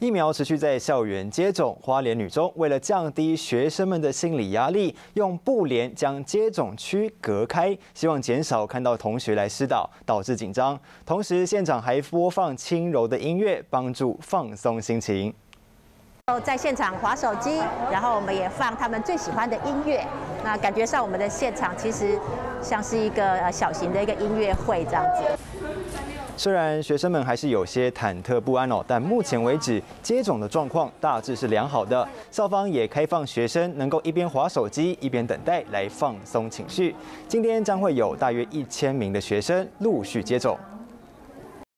疫苗持续在校园接种，花莲女中为了降低学生们的心理压力，用布帘将接种区隔开，希望减少看到同学来施打，导致紧张。同时，现场还播放轻柔的音乐，帮助放松心情。 在现场滑手机，然后我们也放他们最喜欢的音乐。那感觉上我们的现场其实像是一个小型的一个音乐会这样子。 虽然学生们还是有些忐忑不安但目前为止接种的状况大致是良好的。校方也开放学生能够一边滑手机一边等待来放松情绪。今天将会有大约1000名的学生陆续接种。